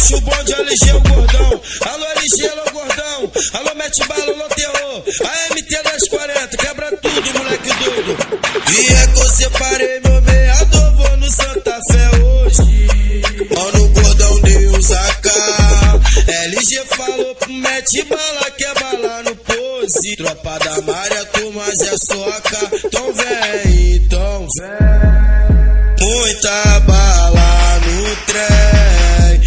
puxa o bonde, LG o gordão. Alô LG, alô gordão. Alô mete bala, alô terror. A MT 240, quebra tudo, moleque doido. E é que eu separei meu meador, vou no Santa Fé hoje. Mano, gordão Deus AK. LG falou pro mete bala, que é bala no pose. Tropa da Maria, Tomás é soca. Então vem, então vem. Muita bala no trem.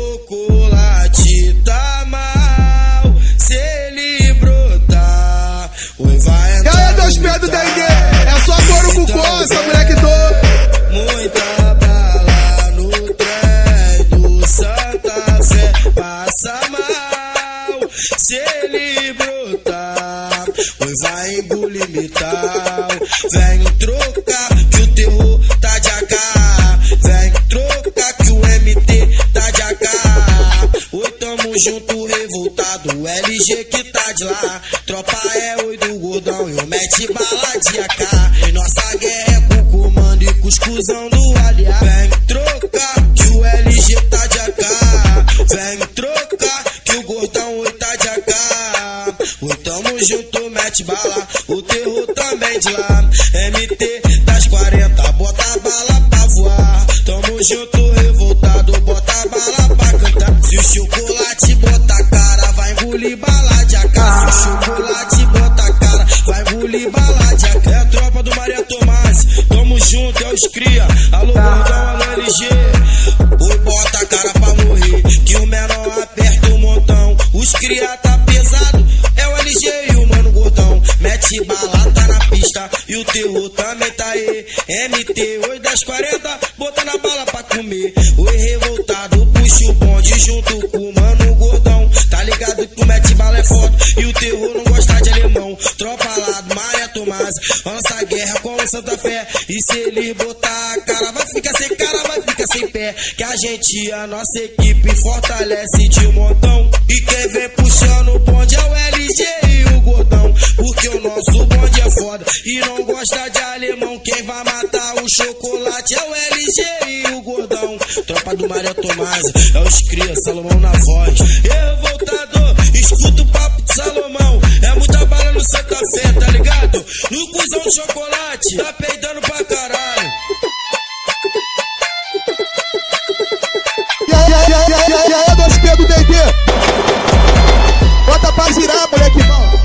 Chocolate tá mal. Se ele brotar, oi vai entrar. E aí, dois pés do dengue, é só couro com coça, moleque doido. Muita bala no trem do Santa Fé. Passa mal, se ele brotar, oi vai engolir metal. Vem trocar que o terror tá de AK. Vem trocar que o MT tá de AK. Oi, tamo junto, revoltado, LG que tá de lá. Tropa é oi do gordão e o mete bala de AK. E nossa guerra é com o comando e com os cuzão do aliado. Vem trocar que o LG tá de AK. Vem trocar que o gordão oi tá de AK. Oi, tamo junto, mete bala, o terror também de lá. MT das 40, bota a bala pra voar. Tamo junto, revoltado, bota a bala pra cantar. Se o chocolate bota a cara, vai engolir bala de AK. Se o chocolate bota a cara, vai engolir bala de AK. É a tropa do Maria Tomás, tamo junto, é os cria. Alô gordão, alô LG. Oi, bota a cara pra morrer, que o menor aperta o montão. Os cria tá pesado, é o LG e o mano gordão. Mete bala, tá na pista, e o terror também tá aí. MT, oi das 40, botando a bala pra comer. Oi revoltado, puxa o bonde junto com o mano gordão. Tá ligado que o mete bala é foda, e o terror não gosta de alemão. Tropa lá do Maria Tomás, nossa guerra com o Santa Fé. E se ele botar a cara, vai ficar sem cara, vai ficar sem pé. Que a gente, a nossa equipe, fortalece de um montão. E quem vem puxando o bonde é o LG e o gordão. Porque o nosso bonde é foda e não gosta de alemão. Quem vai matar o chocolate é o LG e o gordão. Tropa do Maria Tomás, é os cria, Salomão na voz. Revoltador, escuta o papo de Salomão. É muita bala no Santa Fé, tá ligado? No cuzão de chocolate, tá peidando pra caralho. E aí, dois pés do dengue, bota pra girar, moleque, irmão.